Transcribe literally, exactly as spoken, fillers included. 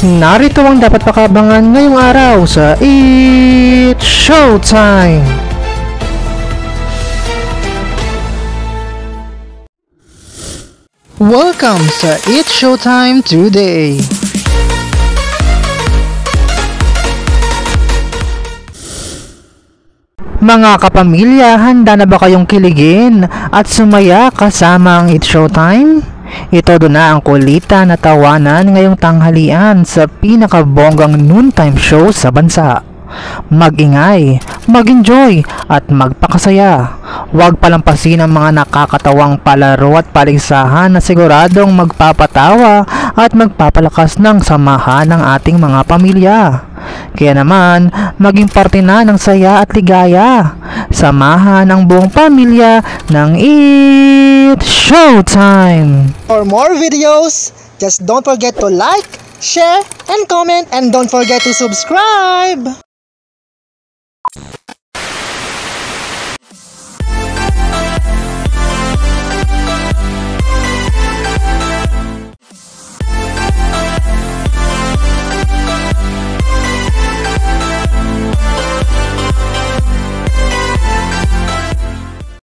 Narito ang dapat pakabangan ngayong araw sa It's Showtime! Welcome sa It's Showtime today! Mga kapamilya, handa na ba kayong kiligin at sumaya kasama ang It's Showtime? Ito doon na ang kulitan na tawanan ngayong tanghalian sa pinakabonggang noontime show sa bansa. Mag-ingay, mag-enjoy at magpakasaya. Huwag palampasin ang mga nakakatawang palaro at paligsahan na siguradong magpapatawa at magpapalakas ng samahan ng ating mga pamilya. Kaya naman, maging parte na ng saya at ligaya. Samahan ang buong pamilya ng It's Showtime! For more videos, just don't forget to like, share, and comment, and don't forget to subscribe!